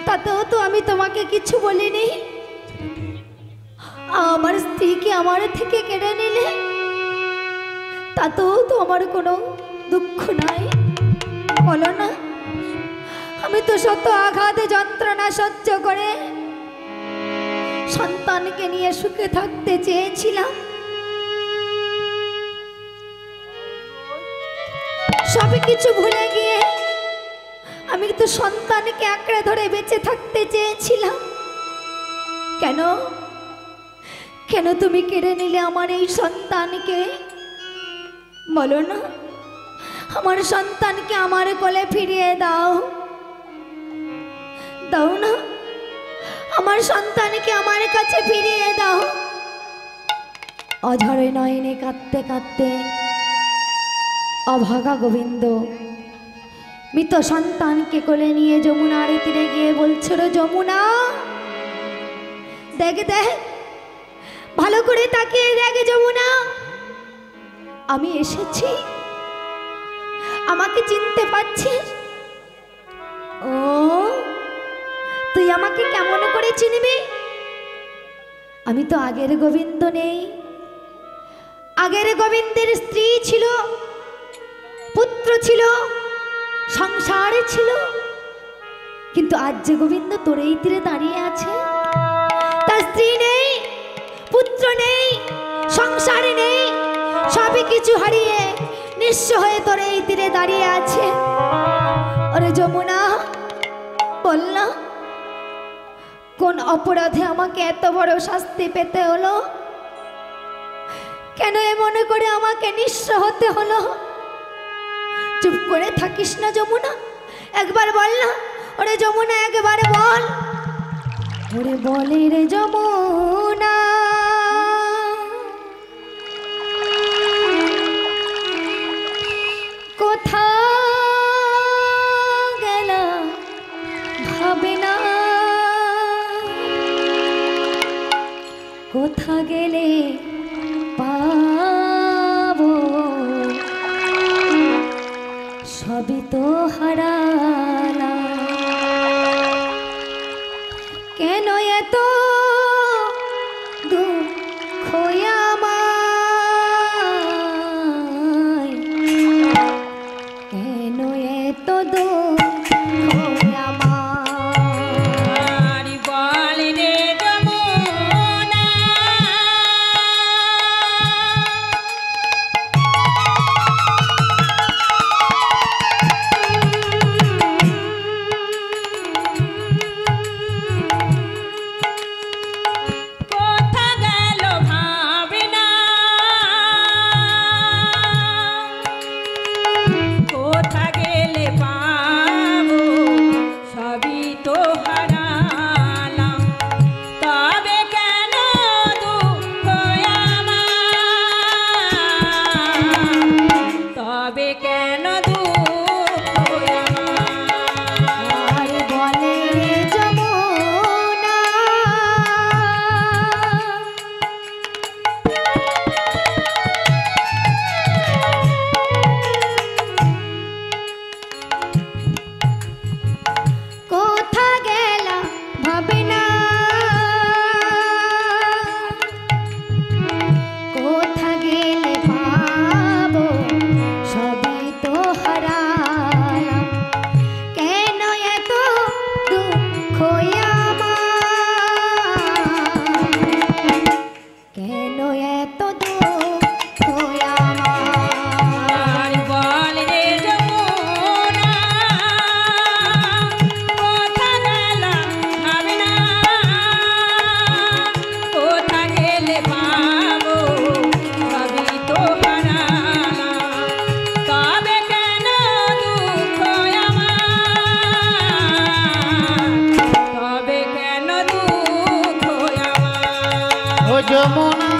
তাতেও তো আমি তোমাকে কিছু বলিনি। আমার স্ত্রীকে আমার থেকে কেড়ে নিলে তাতেও তো আমার কোনো দুঃখ নাই, বলো না? আমি তো শত আঘাত যন্ত্রণা সহ্য করে সন্তানকে নিয়ে সুখে থাকতে চেয়েছিলাম। সব কিছু ভুলে গিয়ে আমি তো সন্তানকে আঁকড়ে ধরে বেঁচে থাকতে চেয়েছিলাম। কেন কেন তুমি কেড়ে নিলে আমার এই সন্তানকে? বলো না, আমার সন্তানকে আমার কোলে ফিরিয়ে দাও, দাও না, আমার সন্তানকে আমার কাছে ফিরিয়ে দাও। অঝরে নয়নে কাঁদতে কাঁদতে অভাগা গোবিন্দ মৃত সন্তানকে কোলে নিয়ে যমুনার তীরে গিয়ে বলছিল, যমুনা দেখ দেখ, ভালো করে তাকিয়ে দেখ যমুনা, আমি এসেছি, আমাকে চিনতে পারছিস? ও তুই আমাকে কেমন করে চিনবি? আমি তো আগের গোবিন্দ নেই। আগের গোবিন্দের স্ত্রী ছিল, পুত্র ছিল, সংসার ছিল, কিন্তু আজ যে গোবিন্দ তোর এই তীরে দাঁড়িয়ে আছে, তার স্ত্রী নেই, পুত্র নেই, সংসার নেই, সবই কিছু হারিয়ে নিঃস্ব হয়ে তোর এই তীরে দাঁড়িয়ে আছে। ওরে যমুনা, বল না, কোন অপরাধে আমাকে এত বড় শাস্তি পেতে হলো? কেন এমন করে আমাকে নিঃস্ব হতে হলো? চুপ করে থাকিস না যমুনা, একবার বল না। ওরে যমুনা, একবার বল। ওরে বলে রে যমুনা, কোথা গেল ভাবে না, কোথা গেলে পাবো, সবই তো হারালাম। কেন এত দুঃখ আমায়, কেন এত দুঃখ আমার? বল রে যমুনা, কোথা গেল ভাবনা, কোথা গেলে পাবো, সবই তো হারালাম, তবে কেন দুঃখ আমার, তবে কেন দুঃখ আমার? আর বলে রে যমুনা, কোথা গেল ভাবে না, কোথা গেলে পাবো, সবই তো হারালাম, কেন এত দুঃখ আমার, কেন এত দুঃখ আমার? বল রে যমুনা, কোথা গেল ভাবনা, কোথা গেলে পাবো, সবই তো হারালাম, তবে কেন দুঃখ আমার, তবে কেন দুঃখ আমার? ও যমুনা,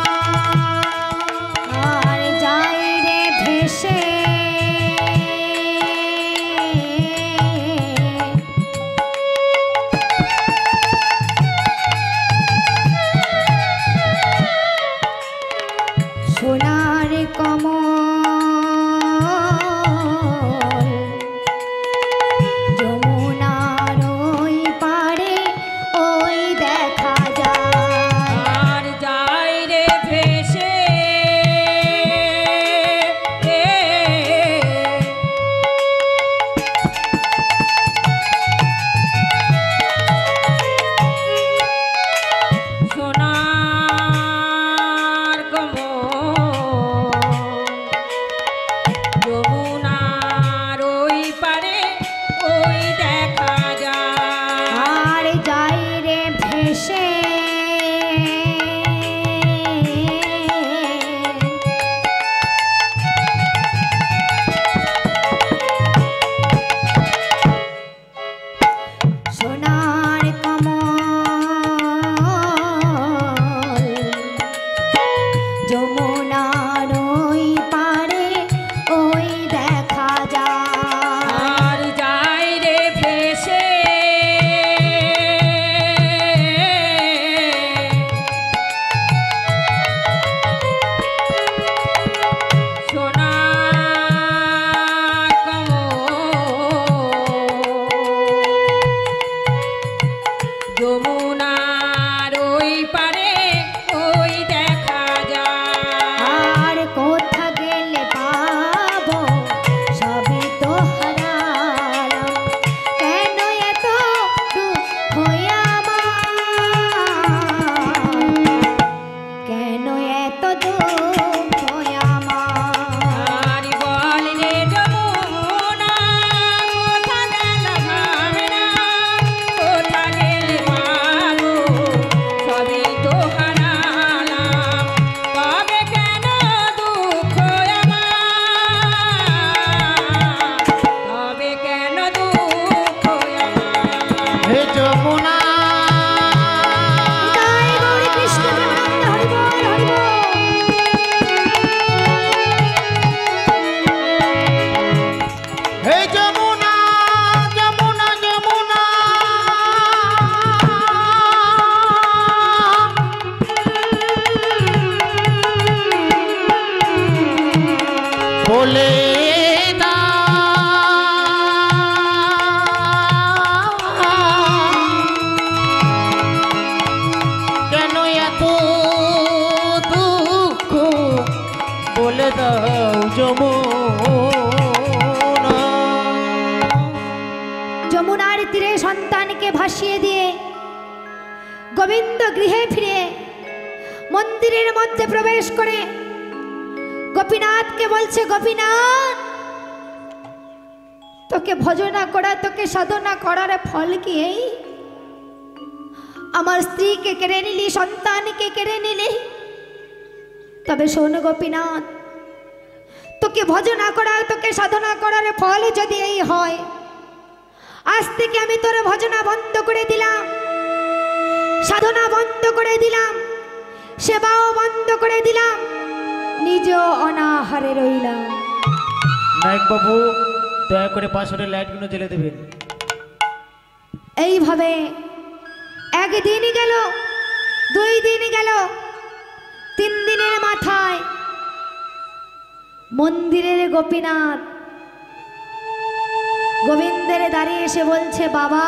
আর যাই রে ভেসে, সোনার কমল যমুনার ওই পা সোনার কমল যমুনার ওই পারে ওই দেখা যায় আর যাই রে ভেসে সোনা যমুনার ওই পারে ওই দেখা যায় আর কোথা গেলে পাবো সবই তো হারালাম কেন এত দুঃখ আমার কেন এত দুঃখ আমার আর বল রে যমুনা কোথা গেল ভাবনা কোথা গেলে পাবো সবই তো হারালাম তবে কেন দুঃখ আমার তবে কেন দুঃখ আমার হে যমুনা জয় গৌরী কৃষ্ণ প্রেমানন্দ হরি বল হরি বল হে যমুনা যমুনা যমুনা বলে কেন এত দুঃখ বলে দাও যমুনা যমুনার তীরে সন্তানকে ভাসিয়ে দিয়ে গোবিন্দ গৃহে ফিরে মন্দিরের মধ্যে প্রবেশ করে গোপীনাথকে বলছে গোপীনাথ তোকে ভজনা করা তোকে সাধনা করার ফল কি এই আমার স্ত্রীকে কেড়ে নিলি সন্তানকে কেড়ে নিলি তবে শোন গোপীনাথ তোকে ভজনা করা তোকে সাধনা করার ফল যদি এই হয় আজ থেকে আমি তোর ভজনা বন্ধ করে দিলাম সাধনা বন্ধ করে দিলাম সেবাও বন্ধ করে দিলাম নিজ অনাহারে রইলাম নায়ক বাবু দয়া করে পাশে লাইটগুলো জ্বেলে দেবেন এইভাবে একদিন গেল 2 দিন গেল 3 দিনের মাথায় মন্দিরের গোপীনাথ গোবিন্দের দাঁড়িয়ে এসে বলছে বাবা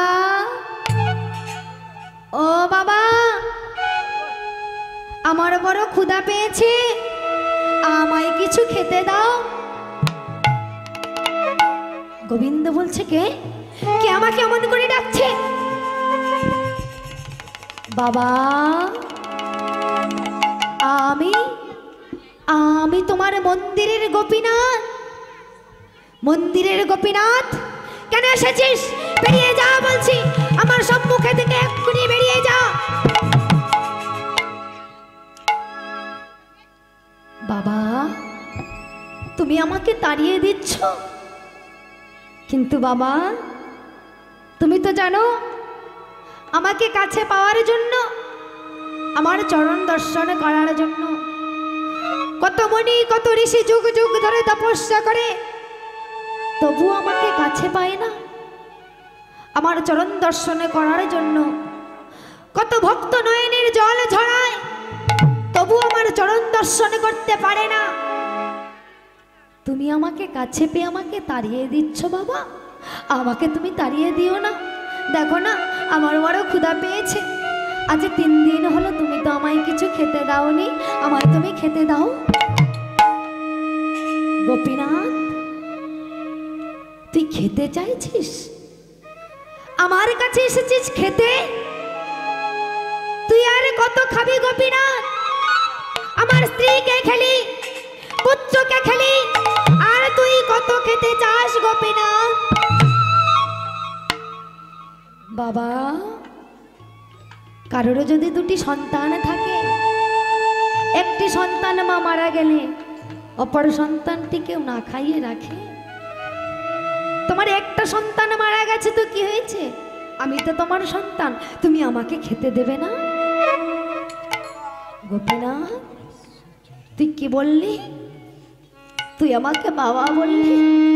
ও বাবা আমার বড় ক্ষুধা পেয়েছে আমায় কিছু খেতে দাও গোবিন্দ বলছে কে কে আমাকে এমন করে ডাকছে বাবা আমি আমি তোমার মন্দিরের গোপীনাথ কেন এসেছিস বেরিয়ে যা বলছি আমার সম্মুখে থেকে এক্ষুনি বেরিয়ে যা বাবা তুমি আমাকে তাড়িয়ে দিচ্ছ কিন্তু বাবা তুমি তো জানো আমাকে কাছে পাওয়ার জন্য আমার চরণ দর্শন করার জন্য কত মুনি কত ঋষি যুগ যুগ ধরে তপস্যা করে তবু আমাকে কাছে পায় না আমার চরণ দর্শন করার জন্য কত ভক্ত নয়নের জল ঝরায় তবু আমার চরণ দর্শন করতে পারে না তুমি আমাকে কাছে পেয়ে আমাকে তাড়িয়ে দিচ্ছ বাবা আমাকে তুমি তাড়িয়ে দিও না দেখো না আমার বড় ক্ষুধা পেয়েছে আজ 3 দিন হলো তুমি তো আমায় কিছু খেতে দাওনি আমায় তুমি খেতে দাও গোপীনাথ তুই খেতে চাইছিস আমার কাছে এসেছিস খেতে তুই আর কত খাবি গোপীনাথ আমার স্ত্রীকে খেলি পুত্রকে খেলি আর তুই কত খেতে চাস গোপীনাথ বাবা কারোর যদি 2টি সন্তান থাকে একটি সন্তান মা মারা গেলে অপর সন্তানটি কেউ না খাইয়ে রাখে তোমার একটা সন্তান মারা গেছে তো কি হয়েছে আমি তো তোমার সন্তান, তুমি আমাকে খেতে দেবে না? গোপীনাথ, তুই কি বললি? তুই আমাকে বাবা বললি,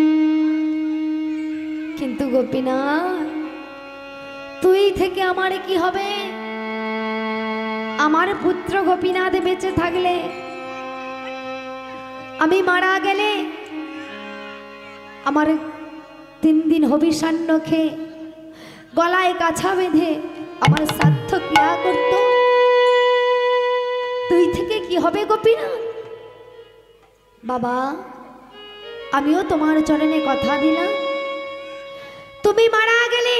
কিন্তু গোপীনাথ তুই থেকে আমার কি হবে? আমার পুত্র গোপীনাথ বেঁচে থাকলে, আমি মারা গেলে আমার 3 দিন হবিষান্ন খেয়ে গলায় কাছা বেঁধে আমার শ্রাদ্ধ ক্রিয়া করত। তুই থেকে কি হবে গোপীনাথ? বাবা, আমিও তোমার চরণে কথা দিলাম, তুমি মারা গেলে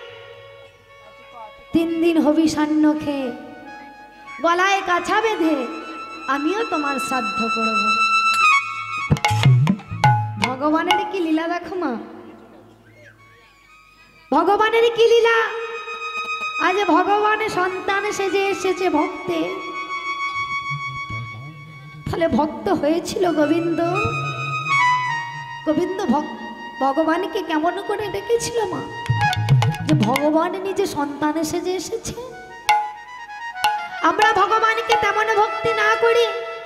3 দিন হবিষান্ন খেয়ে গলায় কাছা বেঁধে আমিও তোমার শ্রাদ্ধ করব। ভগবানের কি লীলা দেখো মা, ভগবানের কি লীলা। আজ ভগবানের সন্তান সেজে এসেছে ভক্তে, তাহলে ভক্ত হয়েছিল গোবিন্দ। গোবিন্দ ভগবানকে কেমন করে ডেকেছিল মা, যে ভগবান নিজে সন্তান সেজে এসেছে। আমরা ভগবানকে তেমন ভক্তি না করি,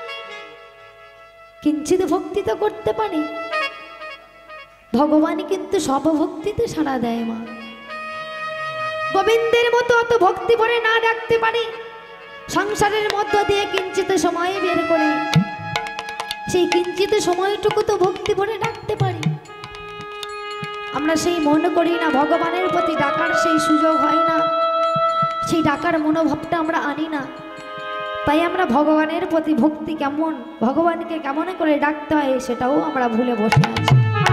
কিঞ্চিত ভক্তি তো করতে পারি। ভগবান কিন্তু সব ভক্তিতে সাড়া দেয় মা। গোবিন্দের মতো অত ভক্তি ভরে না ডাকতে পারি, সংসারের মধ্য দিয়ে কিঞ্চিত সময় বের করে সেই কিঞ্চিত সময়টুকু তো ভক্তি ভরে ডাকতে পারি। আমরা সেই মনে করি না, ভগবানের প্রতি ডাকার সেই সুযোগ হয় না, সেই ডাকার মনোভাবটা আমরা আনি না। তাই আমরা ভগবানের প্রতি ভক্তি কেমন, ভগবানকে কেমন করে ডাকতে হয় সেটাও আমরা ভুলে বসে আছি।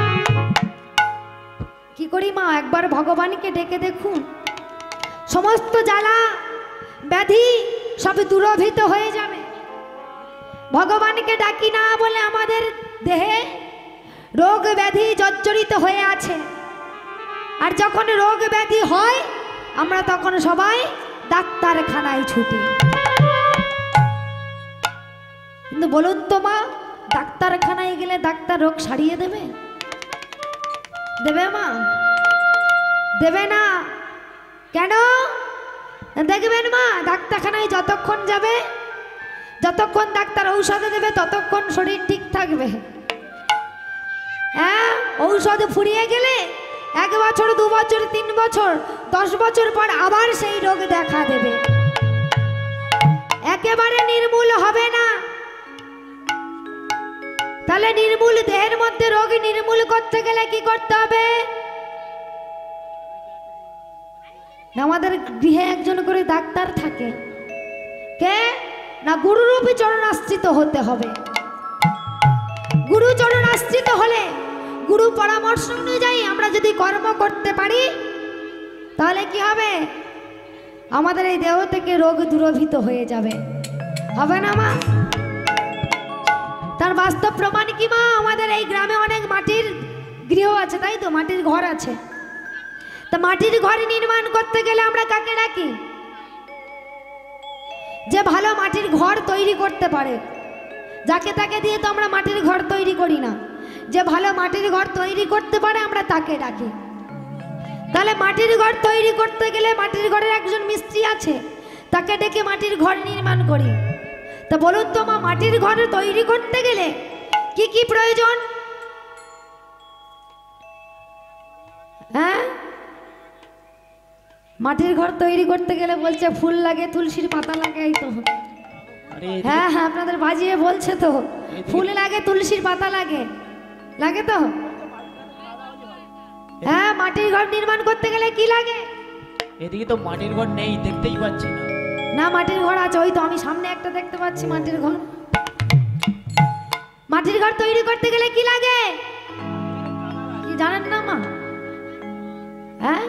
কি করি মা, একবার ভগবানকে ডেকে দেখুন, সমস্ত জ্বালা ব্যাধি সব দূরভূত হয়ে যাবে। ভগবানকে ডাকি না বলে আমাদের দেহে রোগ ব্যাধি জর্জরিত হয়ে আছে, আর যখন রোগ ব্যাধি হয় আমরা তখন সবাই ডাক্তারখানায় ছুটি। কিন্তু বলুন তো মা, ডাক্তারখানায় গেলে ডাক্তার রোগ সারিয়ে দেবে? দেবে মা? দেবে না। কেন? দেখবেন মা, ডাক্তারখানায় যতক্ষণ যাবে, যতক্ষণ ডাক্তার ঔষধ দেবে ততক্ষণ শরীর ঠিক থাকবে। হ্যাঁ, ঔষধ ফুরিয়ে গেলে 1 বছর 2 বছর 3 বছর 10 বছর পর আবার সেই রোগ দেখা দেবে, একেবারে নির্মূল হবে না। তাহলে নির্মূল দেহের মধ্যে রোগ নির্মূল করতে গেলে কি করতে হবে? আমাদের গৃহে একজন করে ডাক্তার থাকে, কে না গুরুরূপী চরণাশ্রিত হতে হবে। গুরু চরণাশ্রিত হলে গুরু পরামর্শ অনুযায়ী আমরা যদি কর্ম করতে পারি, তাহলে কি হবে? আমাদের এই দেহ থেকে রোগ দূরভূত হয়ে যাবে, হবে না মা? তার বাস্তব প্রমাণ কি মা? আমাদের এই গ্রামে অনেক মাটির গৃহ আছে, তাই তো, মাটির ঘর আছে। তা মাটির ঘর নির্মাণ করতে গেলে আমরা কাকে ডাকি? যে ভালো মাটির ঘর তৈরি করতে পারে, যাকে তাকে দিয়ে তো আমরা মাটির ঘর তৈরি করি না। যে ভালো মাটির ঘর তৈরি করতে পারে আমরা তাকে ডাকি। তাহলে মাটির ঘর তৈরি করতে গেলে মাটির ঘরের একজন মিস্ত্রি আছে, তাকে ডেকে মাটির ঘর নির্মাণ করি। তা বলুন তো মা, মাটির ঘর তৈরি করতে গেলে কি কি প্রয়োজন? হ্যাঁ, মাটির ঘর তৈরি করতে গেলে বলছে ফুল লাগে, তুলসীর পাতা লাগে, এই তো। হ্যাঁ হ্যাঁ, আপনাদের বাজিয়ে বলছে তো, ফুল লাগে, তুলসীর পাতা লাগে, লাগে তো। হ্যাঁ, মাটির ঘর নির্মাণ করতে গেলে কি লাগে? এদিকে তো মাটির ঘর নেই, দেখতেই পাচ্ছি না। না, মাটির ঘর আছে, ওই তো আমি সামনে একটা দেখতে পাচ্ছি মাটির ঘর। মাটির ঘর তৈরি করতে গেলে কি লাগে কি জানেন না মা? হ্যাঁ,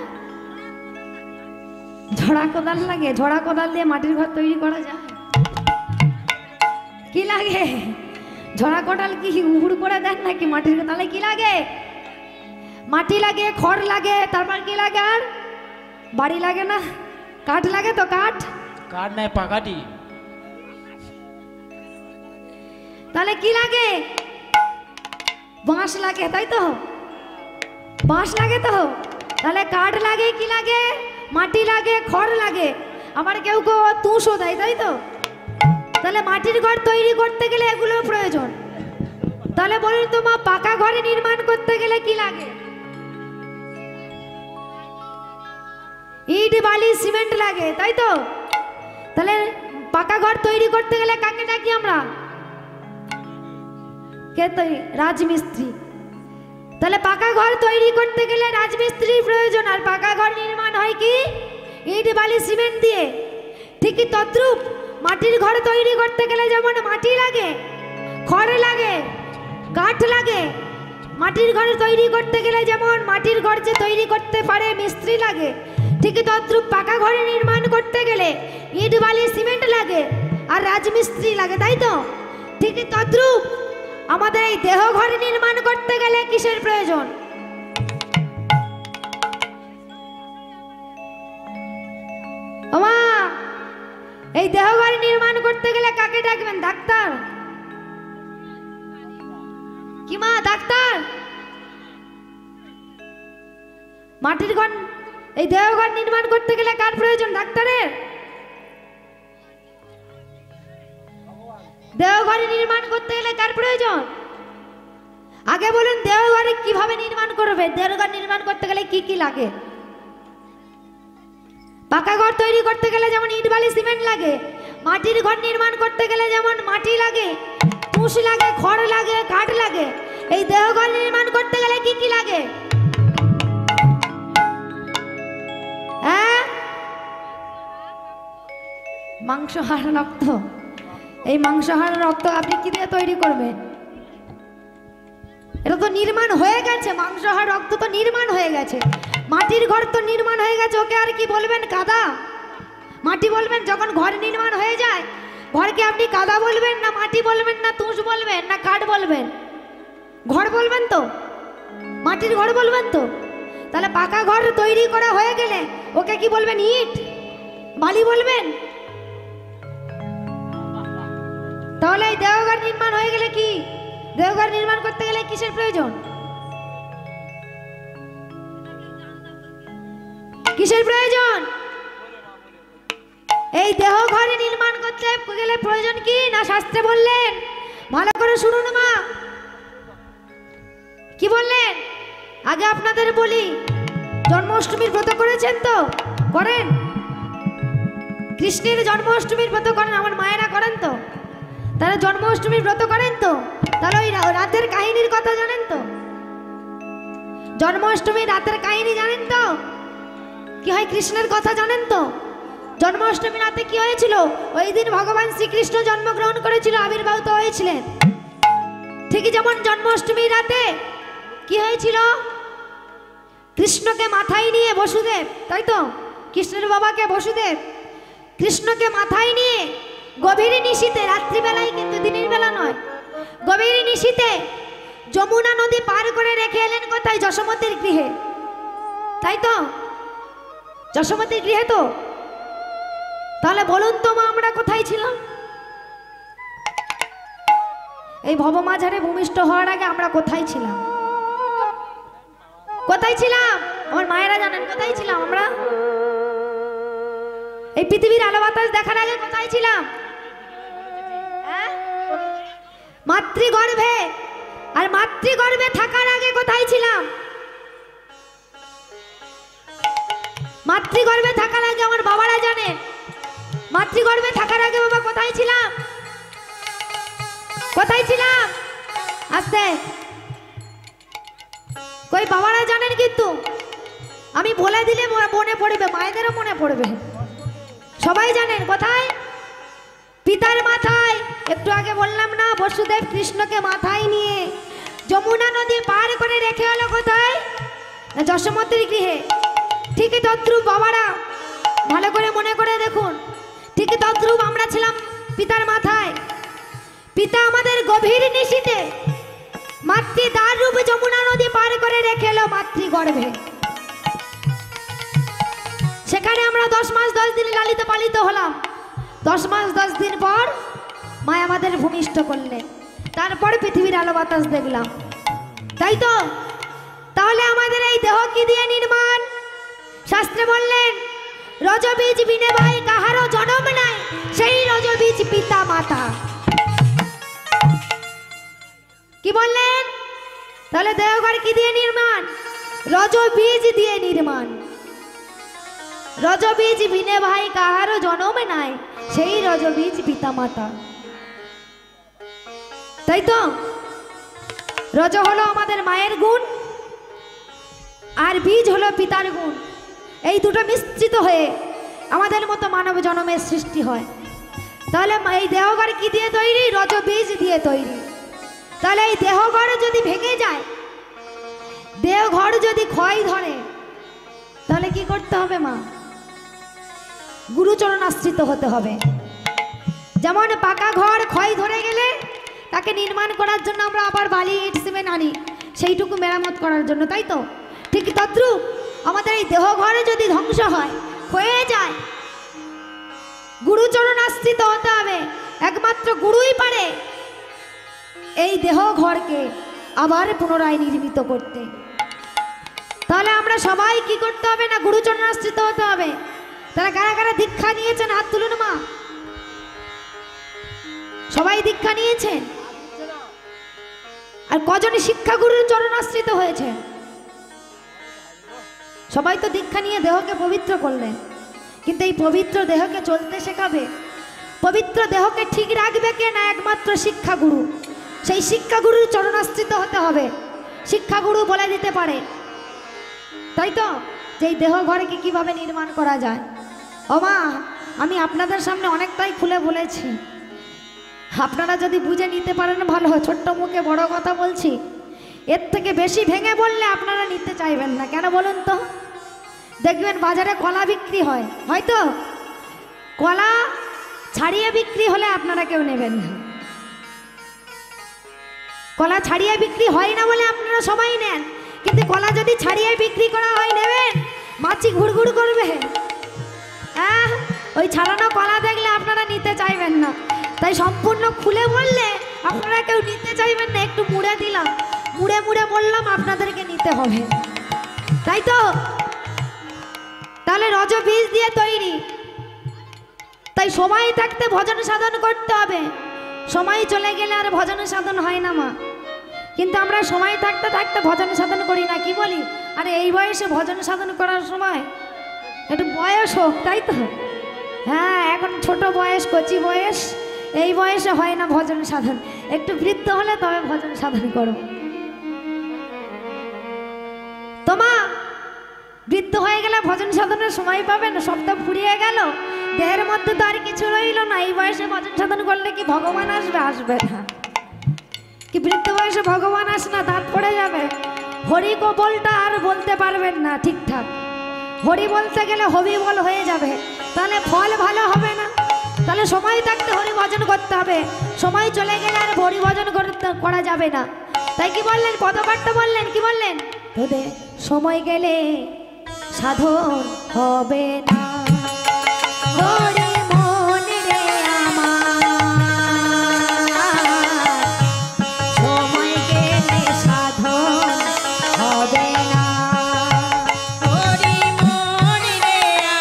ঝড়া কোদাল লাগে। ঝড়া কোদাল দিয়ে মাটির ঘর তৈরি করা যায়? কি লাগে? ঝড়া কোদাল কি উহুড় করে দেন নাকি মাটির? তাহলে কি লাগে? মাটি লাগে, খড় লাগে, তারপর কি লাগে? আর বাড়ি লাগে না, কাঠ লাগে তো। কাঠ কাঠ নাই, পাকাটি। তাহলে কি লাগে? বাঁশ লাগে, তাই তো? বাঁশ লাগে তো। তাহলে কাঠ লাগে, কি লাগে? মাটি লাগে, খড় লাগে, আবার কেউ কেউ তুষও দেয়, তাই তো? তাহলে মাটির ঘর তৈরি করতে গেলে এগুলো প্রয়োজন। তাহলে বলুন তো মা, পাকা ঘরে নির্মাণ করতে গেলে কি লাগে? ইট, বালি, সিমেন্ট লাগে, তাই তো? তাহলে পাকা ঘর তৈরি করতে গেলে কাকে ডাকি আমরা? কে তৈরি? রাজমিস্ত্রি। তাহলে পাকা ঘর তৈরি করতে গেলে রাজমিস্ত্রির প্রয়োজন। আর পাকা ঘর নির্মাণ হয় কি? ইট, বালি, সিমেন্ট দিয়ে। ঠিকই তদ্রূপ মাটির ঘর তৈরি করতে গেলে যেমন মাটি লাগে, খড় লাগে, কাঠ লাগে, মাটির ঘর তৈরি করতে গেলে যেমন মাটির ঘর যে তৈরি করতে পারে মিস্ত্রি লাগে, ঠিকই তদ্রূপ পাকা ঘরে নির্মাণ করতে গেলে ইট, বালি, সিমেন্ট লাগে আর রাজমিস্ত্রি লাগে, তাই তো? ঠিকই তদ্রূপ আমাদের এই দেহ ঘর নির্মাণ করতে গেলে কিসের প্রয়োজন? ওমা, এই দেহ ঘর নির্মাণ করতে গেলে কাকে ডাকবেন? ডাক্তার? কি মা, ডাক্তার? মাটির ঘর, এই দেহ ঘর নির্মাণ করতে গেলে কার প্রয়োজন? ডাক্তারের? দেহঘর নির্মাণ করতে গেলে কার প্রয়োজন? আগে বলুন, দেহঘর কিভাবে নির্মাণ করবে? দেহঘর নির্মাণ করতে গেলে কি কি লাগে? পাকা ঘর তৈরি করতে গেলে যেমন ইট, বালি, সিমেন্ট লাগে, মাটির ঘর নির্মাণ করতে গেলে যেমন মাটি লাগে, তুষ লাগে, খড় লাগে, কাঠ লাগে। এই দেহঘর নির্মাণ করতে গেলে কি কি লাগে? হ্যাঁ, মাংস, হাড়, রক্ত। এই মাংস, হাড়, রক্ত আপনি কি দিয়ে তৈরি করবেন? এটা তো নির্মাণ হয়ে গেছে, মাংস, হাড়, রক্ত তো নির্মাণ হয়ে গেছে। মাটির ঘর তো নির্মাণ হয়ে গেছে, ওকে আর কি বলবেন? কাদা, মাটি বলবেন? যখন ঘর নির্মাণ হয়ে যায়, ঘরকে আপনি কাদা বলবেন না মাটি বলবেন না তুষ বলবেন না কাঠ বলবেন? ঘর বলবেন তো, মাটির ঘর বলবেন তো। তাহলে পাকা ঘর তৈরি করা হয়ে গেলে ওকে কি বলবেন? ইট, বালি বলবেন? তাহলে এই দেহঘর নির্মাণ হয়ে গেলে কি? দেহঘর নির্মাণ করতে গেলে কিসের প্রয়োজন? কিসের প্রয়োজন? এই দেহঘর নির্মাণ করতে গেলে প্রয়োজন কি না শাস্ত্রে বললেন? ভালো করে শুনুন মা, কি বললেন? আগে আপনাদের বলি, জন্মাষ্টমীর ব্রত করেছেন তো? করেন? কৃষ্ণের জন্মাষ্টমীর ব্রত করেন? আমার মায়েরা করেন তো? তারা জন্মাষ্টমীর ব্রত করেন তো? তাহলে ওই রাতের কাহিনীর কথা জানেন তো? জন্মাষ্টমীর রাতের কাহিনী জানেন তো? কি হয় কৃষ্ণের কথা জানেন তো? জন্মাষ্টমী রাতে কি হয়েছিল? ওই দিন ভগবান শ্রীকৃষ্ণ জন্মগ্রহণ করেছিল, আবির্ভাবিত হয়েছিলেন। ঠিকই যেমন জন্মাষ্টমী রাতে কি হয়েছিল? কৃষ্ণকে মাথায় নিয়ে বসুদেব, তাই তো? কৃষ্ণের বাবাকে বসুদেব কৃষ্ণকে মাথায় নিয়ে গভীর নিশীতে, রাত্রিবেলায় কিন্তু দিনের বেলা নয়, গভীর নিশীতে যমুনা নদী পার করে রেখে এলেন কোথায়? যশোমতীর গৃহে, তাই তো? যশোমতীর গৃহে তো। তাহলে বলুন তো মা, আমরা কোথায় ছিলাম? এই ভবমাঝারে ভূমিষ্ঠ হওয়ার আগে আমরা কোথায় ছিলাম? কোথায় ছিলাম? আমার মায়েরা জানেন কোথায় ছিলাম আমরা? এই পৃথিবীর আলো বাতাস দেখার আগে কোথায় ছিলাম? মাতৃগর্ভে। আর মাতৃগর্ভে থাকার আগে কোথায় ছিলাম? মাতৃগর্ভে থাকার আগে আমার বাবারা জানে। মাতৃগর্ভে থাকার আগে বাবা কোথায় ছিলাম? কোথায় ছিলাম? আস্তে, কই বাবারা জানেন? কিন্তু আমি বলে দিলে মনে পড়বে, মায়েদেরও মনে পড়বে। সবাই জানেন কোথায়? পিতার মাথায়। একটু আগে বললাম না, বসুদেব কৃষ্ণকে মাথায় নিয়ে যমুনা নদী পার করে রেখে হলো কোথায়? যশোমতীর গৃহে। ঠিকই তদ্রূপ বাবারা ভালো করে মনে করে দেখুন, ঠিকই তদ্রূপ আমরা ছিলাম পিতার মাথায়। পিতা আমাদের গভীর নিশীতে মাতৃ দ্বার রূপে যমুনা নদী পার করে রেখে এলো মাতৃগর্ভে। সেখানে আমরা 10 মাস 10 দিন লালিত পালিত হলাম। 10 মাস 10 দিন পর মা আমাদের ভূমিষ্ঠ করলেন। তারপরে পৃথিবীর আলো বাতাস দেখলাম, তাই তো? তাহলে আমাদের এই দেহ কি দিয়ে নির্মাণ? শাস্ত্রে বললেন রজবীজ বিনে ভাই কাহারও জন্ম নাই, সেই রজবীজ পিতা মাতা। কি বললেন? তাহলে দেওঘর কি দিয়ে নির্মাণ? রজবীজ দিয়ে নির্মাণ। রজবীজ বিনে ভাই কাহারও জন্ম নাই, সেই রজবীজ পিতা মাতা। তাই তো রজ হলো আমাদের মায়ের গুণ, আর বীজ হলো পিতার গুণ। এই দুটো মিশ্রিত হয়ে আমাদের মতো মানব জন্মের সৃষ্টি হয়। তাহলে এই দেহঘর কি দিয়ে তৈরি? রজবীজ দিয়ে তৈরি। তাহলে এই দেহঘর যদি ভেঙে যায়, দেহঘর যদি ক্ষয় ধরে, তাহলে কি করতে হবে মা? গুরুচরণ আশ্রিত হতে হবে। যেমন পাকা ঘর ক্ষয় ধরে গেলে তাকে নির্মাণ করার জন্য আমরা আবার বালি ইট সিমেন্ট আনি, সেইটুকু মেরামত করার জন্য, তাই তো? ঠিক তদ্রূপ আমাদের এই দেহ ঘরে যদি ধ্বংস হয়, হয়ে যায়, গুরুচরণ আশ্রিত হতে হবে। একমাত্র গুরুই পারে এই দেহ ঘরকে আবার পুনরায় নির্মিত করতে। তাহলে আমরা সবাই কি করতে হবে না? গুরুচরণ আশ্রিত হতে হবে। তারা কারা কারা দীক্ষা নিয়েছেন হাত তুলুন মা। সবাই দীক্ষা নিয়েছেন? আর কজনে শিক্ষাগুরুর চরণাশ্রিত হয়েছে? সবাই তো দীক্ষা নিয়ে দেহকে পবিত্র করলেন, কিন্তু এই পবিত্র দেহকে চলতে শেখাবে, পবিত্র দেহকে ঠিক রাখবে কে? না একমাত্র শিক্ষাগুরু। সেই শিক্ষাগুরুর চরণাশ্রিত হতে হবে। শিক্ষাগুরু বলে দিতে পারে, তাই তো, যে এই দেহ ঘরকে কিভাবে নির্মাণ করা যায়। ও মা, আমি আপনাদের সামনে অনেকটাই খুলে বলেছি, আপনারা যদি বুঝে নিতে পারেন ভালো। ছোট্ট মুখে বড় কথা বলছি, এর থেকে বেশি ভেঙে বললে আপনারা নিতে চাইবেন না। কেন বলুন তো? দেখবেন বাজারে কলা বিক্রি হয়, হয়তো কলা ছাড়িয়ে বিক্রি হলে আপনারা কেউ নেবেন না। কলা ছাড়িয়ে বিক্রি হয় না বলে আপনারা সবাই নেন, কিন্তু কলা যদি ছাড়িয়ে বিক্রি করা হয় নেবেন? মাছি ঘুরঘুর করবে। হ্যাঁ, ওই ছাড়ানো কলা দেখলে আপনারা নিতে চাইবেন না। তাই সম্পূর্ণ খুলে বললে আপনারা কেউ নিতে চাইবেন না। একটু মুড়ে দিলাম, মুড়ে মুড়ে বললাম আপনাদেরকে নিতে হবে, তাই তো? তাহলে রজবীজ দিয়ে তৈরি। তাই সময় থাকতে ভজন সাধন করতে হবে। সময় চলে গেলে আর ভজন সাধন হয় না মা। কিন্তু আমরা সময় থাকতে থাকতে ভজন সাধন করি না। কি বলি? আরে এই বয়সে ভজন সাধন করার সময় একটু বয়স হোক, তাই তো? হ্যাঁ, এখন ছোট বয়স, কচি বয়স, এই বয়সে হয় না ভজন সাধন। একটু বৃদ্ধ হলে তবে ভজন সাধন করো। তোমা বৃদ্ধ হয়ে গেলে ভজন সাধনের সময় পাবে না, সবটা ফুরিয়ে গেল, দেহের মধ্যে তো আর কিছু রইল না। এই বয়সে ভজন সাধন করলে কি ভগবান আসবে? আসবে না। কি বৃদ্ধ বয়সে ভগবান আসে না? দাঁত পড়ে যাবে। হরি বলটা আর বলতে পারবেন না ঠিকঠাক। হরি বলতে গেলে হবি বল হয়ে যাবে, তাহলে ফল ভালো হবে না। তাহলে সময় থাকতে হরি ভজন করতে হবে, সময় চলে গেলে আর হরি ভজন করা যাবে না। তাই কি বললেন? পদপাঠটা বললেন, কি বললেন? তোদের সময় গেলে সাধন হবে না। হরি মন রে আমার, সময় গেলে সাধন হবে না। হরি মন রে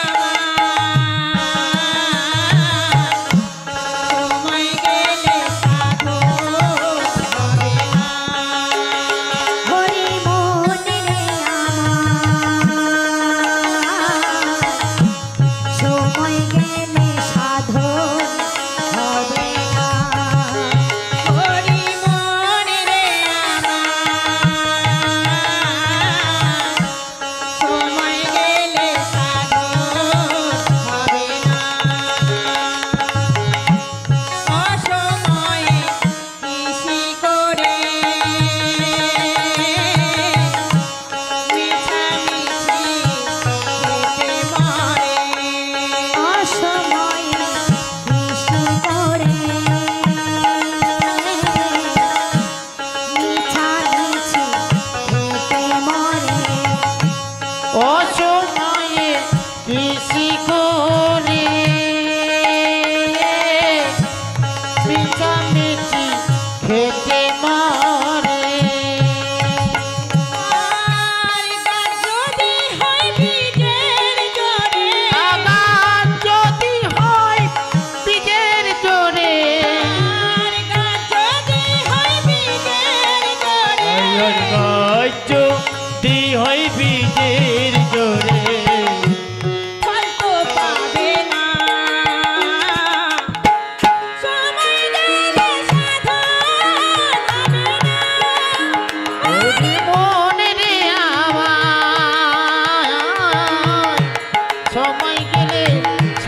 আমার, সময় গেলে সাধন হবে না। হরি মন রে আমার, সময় গেলে সাধন হবে না। হরি মন রে আমার, সময় গেলে সাধন হবে না। অসময়ে কৃষি করে মিছামিছি খেতে মরে। অসময়ে কৃষি করে মিছামিছি খেতে মরে। অসময়ে কৃষি করে মিছামিছি খেতে মরে। আর গাছ যদি হয় বীজের জোরে, আবার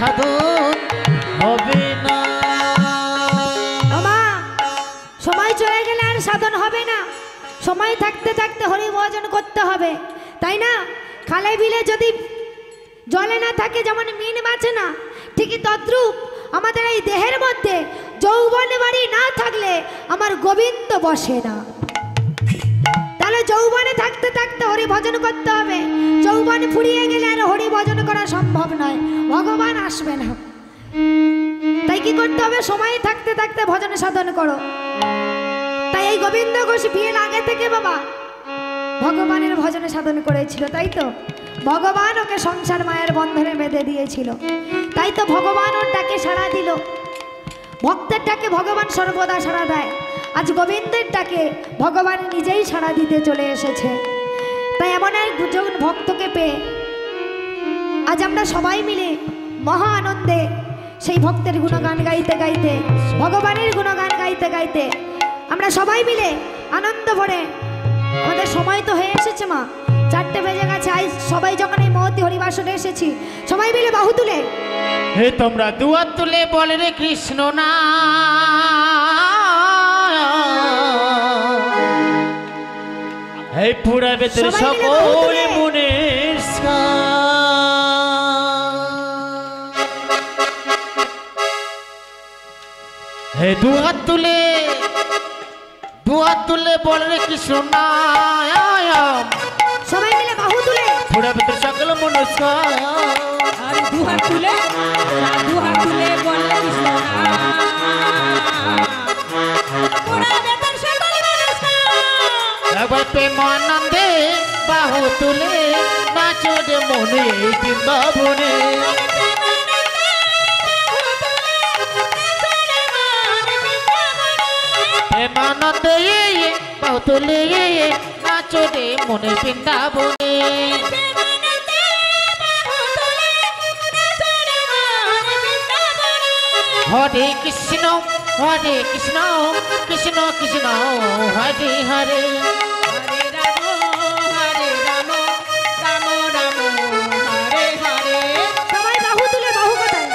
সাধন হবে না। ও মা, সময় চলে গেলে আর সাধন হবে না, সময় থাকতে থাকতে হরি ভজন করতে হবে, তাই না? খালে বিলে যদি জলে না থাকে, যেমন মিন বাঁচে না, ঠিকই তদ্রূপ আমাদের এই দেহের মধ্যে যৌবন বাড়ি না থাকলে আমার গোবিন্দ বসে না। তাহলে যৌবনে থাকতে থাকতে হরি ভজন করতে হবে, যৌবন ফুরিয়ে গেলে আর হরি ভজন করা সম্ভব নয়, ভগবান আসবে না। তাই কি করতে হবে? সময় থাকতে থাকতে ভজন সাধন করো। তাই এই গোবিন্দ ঘোষ বিয়ের আগে থেকে বাবা ভগবানের ভজনে সাধন করেছিল, তাই তো ভগবান ওকে সংসার মায়ের বন্ধনে বেঁধে দিয়েছিল, তাই তো ভগবান ওর ডাকে সাড়া দিল। ভক্তের ডাকে ভগবান সর্বদা সাড়া দেয়, আজ গোবিন্দের ডাকে ভগবান নিজেই সাড়া দিতে চলে এসেছে। তাই এমন এক দুজন ভক্তকে পেয়ে আজ আমরা সবাই মিলে মহা আনন্দে সেই ভক্তের গুণগান গাইতে গাইতে, ভগবানের গুণগান গাইতে গাইতে আমরা সবাই মিলে আনন্দ ভরে, আমাদের সময় তো হয়ে এসেছে মা, 4টে বেজে গেছে। আজ সবাই যখন এই মহতি হরিবাসনে এসেছি, সবাই মিলে বাহু তুলে হে তোমরা দুয়ার তুলে বলে রে কৃষ্ণ না, হে পুরাবে তোর সবাই মিলে বাহু সকল তুলে। মনের হে দুহাত তুলে বলে রে কৃষ্ণ না, সবাই মিলে বাহু তুলে পুরাবে তোর সকল মনস্কার। আর দুহাত তুলে বলে কৃষ্ণ নাম। পুরাবে তোর সকল মনস্কার। একবার প্রেমানন্দে বাহু তুলে নাচো রে মনে বৃন্দাবনে, প্রেমানন্দে বাহু তুলে নাচো রে মনে বৃন্দাবনে। হরে কৃষ্ণ কৃষ্ণ কৃষ্ণ হরে হরে, হরে রাম রাম রাম হরে হরে। সবাই বাহু তুলে, বাহু কোথায়?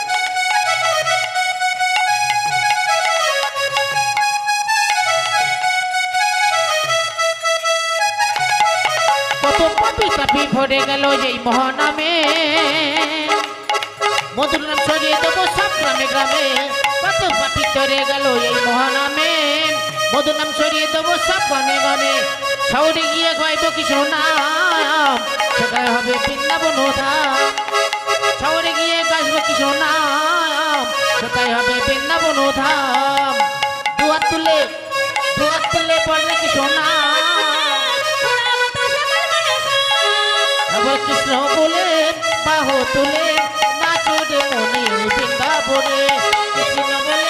কত পাপি তাপি ভরে গেল এই মহানামে, মধুর নাম ছড়িয়ে দেবো সব গ্রামে গ্রামে। কত পাপি তরে গেল এই মহানামে, মধুর নাম ছড়িয়ে দেবো সব গানে গানে। শহরে গিয়ে গাইব কৃষ্ণ নাম, সেটাই হবে বৃন্দাবন ধাম। শহরে গিয়ে গাইব কৃষ্ণ নাম, সেটাই হবে বৃন্দাবন ধাম। দুয়ার তুলে বলে কৃষ্ণ নাম, আবার কৃষ্ণ বলে বাহু তুলে নাচো রে মনে বৃন্দাবনে। কৃষ্ণ বলে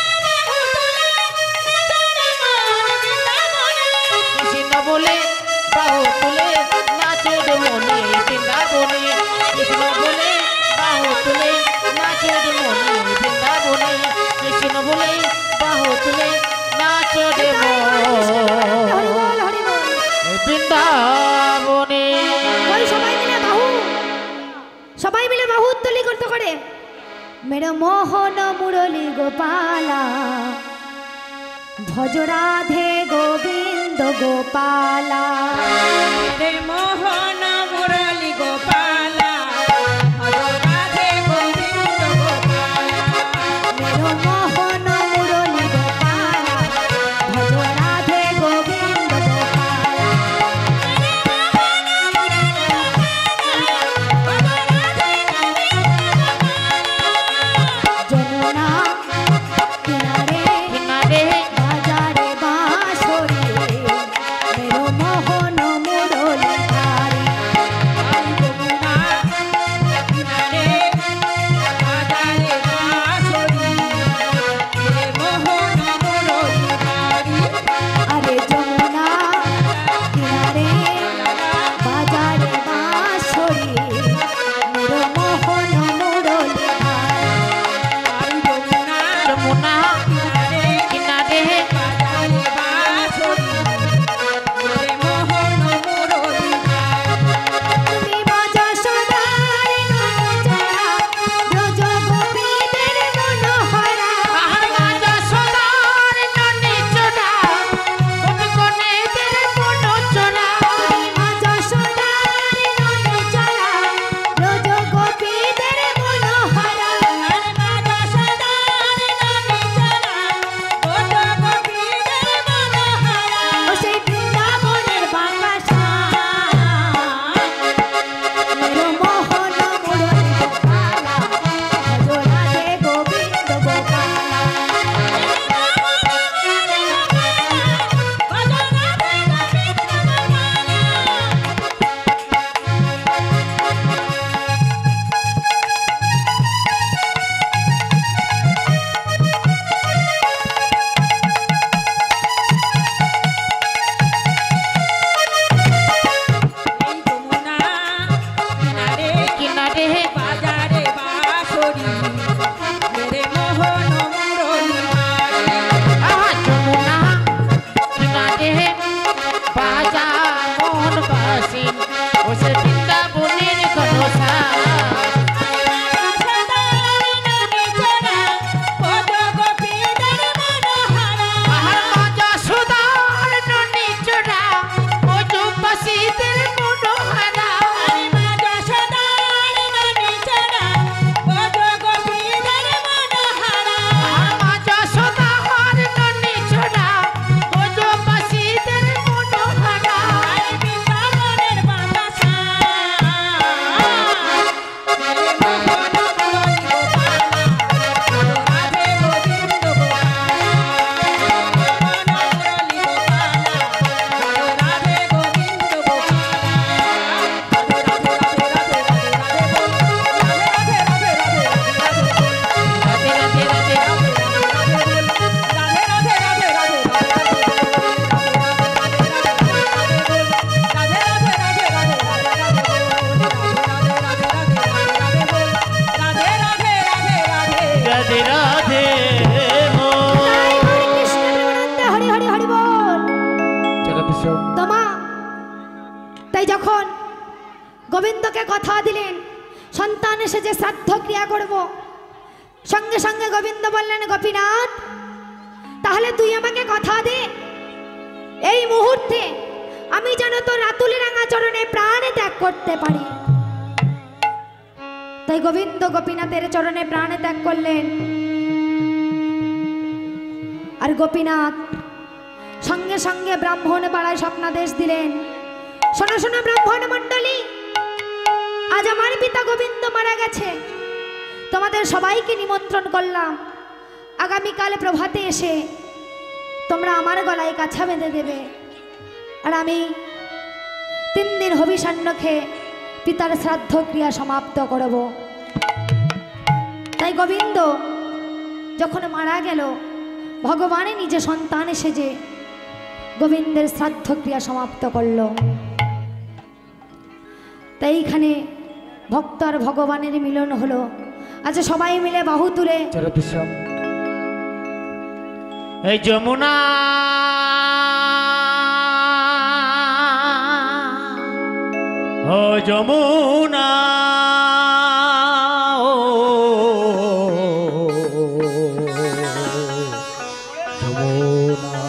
বাহু তুলে নাচো রে মনে বৃন্দাবনে। কৃষ্ণ বলে বাহু তুলে নাচো রে মনে বৃন্দাবনে। কৃষ্ণ বলে বাহু তুলে নাচো রে হরি বল, হরি বল। বৃন্দাবনে। ওই সবাই মিলে বাহু উত্তোলি করতে করে মেরে মোহন মুরলী গোপালা, ভজ রাধে গোবিন্দ গোপালা। রে মোহন মুরলী গোপালা, হরে রাধে গোবিন্দ গোপালা। মেরে মোহন মুরলী গোপালা, ভজ রাধে গোবিন্দ গোপালা। যমুনা কিনারে কিনারে বাজারে বাঁশরি, মেরো মোহন মুরলী ধারে। রাধে রাধে তাই হরে কৃষ্ণ প্রেমানন্দে হরি হরি হরি বল। তোমা তাই যখন গোবিন্দকে কথা দিলেন সন্তান এসে যে শ্রাদ্ধ ক্রিয়া করব, সঙ্গে সঙ্গে গোবিন্দ বললেন গোপীনাথ তাহলে তুই আমাকে কথা দে এই মুহূর্তে আমি যেন তোর রাতুল রাঙা চরণে প্রাণ ত্যাগ করতে পারি। তাই গোবিন্দ গোপীনাথের চরণে প্রাণ ত্যাগ করলেন। আর গোপীনাথ সঙ্গে সঙ্গে ব্রাহ্মণ পাড়ায় স্বপ্নাদেশ দিলেন, শোনো শোনো ব্রাহ্মণ মণ্ডলী, আজ আমার পিতা গোবিন্দ মারা গেছে, তোমাদের সবাইকে নিমন্ত্রণ করলাম। আগামীকাল প্রভাতে এসে তোমরা আমার গলায় কাছা বেঁধে দেবে, আর আমি 3 দিন হবিষান্ন খেয়ে পিতার শ্রাদ্ধ ক্রিয়া সমাপ্ত করব। তাই গোবিন্দ যখন মারা গেল ভগবানের নিজে সন্তান এসে যে গোবিন্দের শ্রাদ্ধ ক্রিয়া সমাপ্ত করল। তাই এইখানে ভক্ত আর ভগবানের মিলন হলো। আচ্ছা সবাই মিলে বাহু তুলে এই যমুনা ও যমুনা ও যমুনা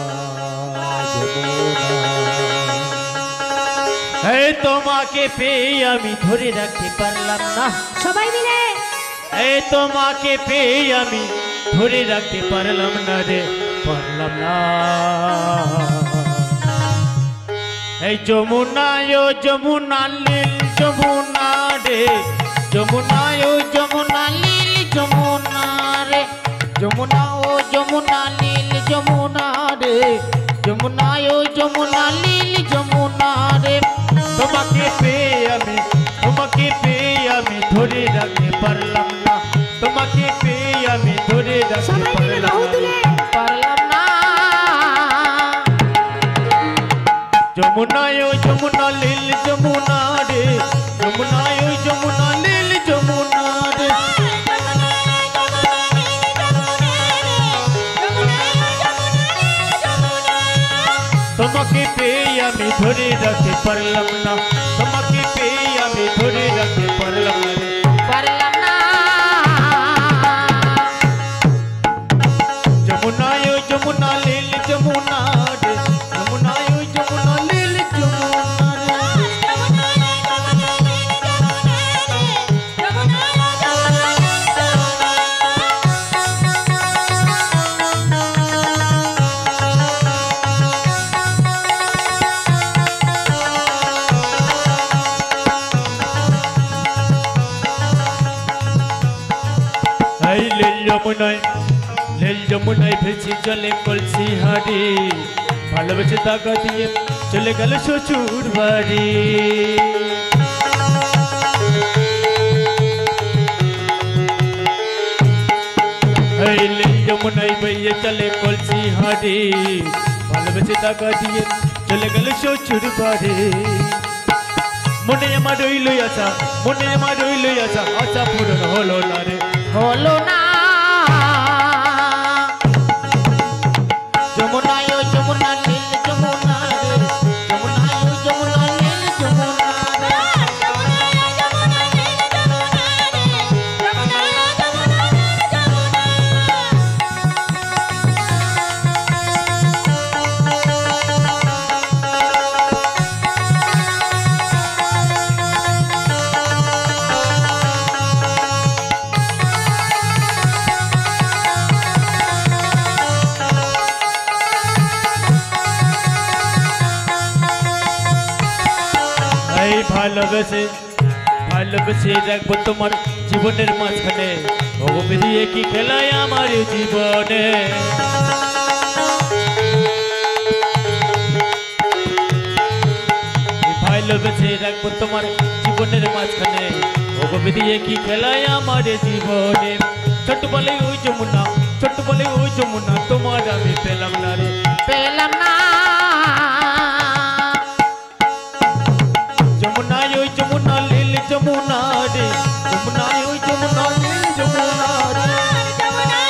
এই তোমাকে পেয়ে আমি ধরে রাখতে পারলাম না, সবাই মিলে এই তোমাকে পেয়ে আমি ধরে রাখতে পারলাম না রে, পারলাম না। এই যমুনা ও যমুনা লীল যমুনা রে, যমুনা ও যমুনা লীল যমুনা রে, যমুনা ও যমুনা লীল যমুনা রে, যমুনা ও যমুনা লীল যমুনা রে। তোমাকে পেয়ে আমি ধরে রাখতে পারলাম না, তোমাকে পেয়ে আমি ধরে রাখতে সবাই মিলে বাহু তুলে পারলাম না। যমুনা ও যমুনা লীল যমুনা রে, যমুনা ও যমুনা লীল যমুনা রে। তোমাকে পেয়ে আমি ধরে রাখতে পারলাম না, তোমাকে পেয়ে আমি ধরে রাখতে পারলাম না রে, পারলাম না। যমুনা ও যমুনা লীল যমুনা রে, যমুনা ও যমুনা লীল যমুনা রে। এই লীল যমুনায় ভেসে জলে কলসি হাড়ি, ভালোবেসে টাকা দিয়ে চলে গেল শ্বশুর বাড়ি। এই লীল যমুনায় বইয়ে চলে কলসি হাড়ি, ভালোবেসে টাকা দিয়ে চলে গেল শ্বশুর বাড়ি। মনে আমার রইল আশা, মনে আমার রইল আশা, আশা পূরণ হলো না রে, হলো না। যমুনা ও যমুনা লীল যমুনা রে, যমুনা ও যমুনা লীল যমুনা রে। ভালোবেসে ভালোবেসে রাখবো তোমার জীবনের মাঝখানে, ভগবে দিয়ে কি খেলায় আমার জীবনে। ভালোবেসে রাখবো তোমার জীবনের মাঝখানে, ভগবে দিয়ে কি খেলায় আমার জীবনে। ছোট বলে ওই যমুনা, ছোট বলে ওই যমুনা, তোমার আমি পেলাম না রে, পেলাম না। যমুনা ওই যমুনা লীল যমুনা রে, যমুনা ওই যমুনা লীল যমুনা রে।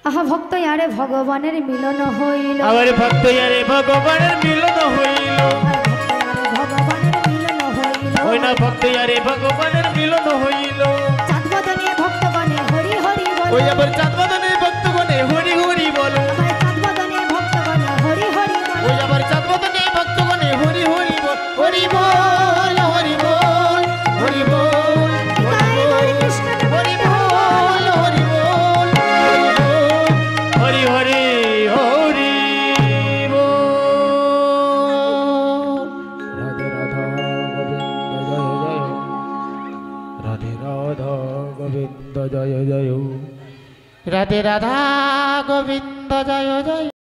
আহা ভক্ত আরে ভগবানের মিলন হইল আবার ভক্ত আরে ভগবানের মিলন হইল ভগবানের মিলন হইল ওই না ভক্ত আরে ভগবানের মিলন হইল চাঁদ বদনে ভক্তগণে হরি হরি বল ওই আবার চাঁদ বদনে ভক্তগণে হরি হরি বলো চাঁদ বদনে ভক্তগণে হরি হরি বল ওই আবার চাঁদ বদনে ভক্তগণে হরি হরি বল হরি বল হরি বল হরি বল হরে কৃষ্ণ হরি বল হরি বল হরি হরি হরি বল রাধে রাধা গোবিন্দ জয় জয় রাধে রাধা গোবিন্দ জয় জয়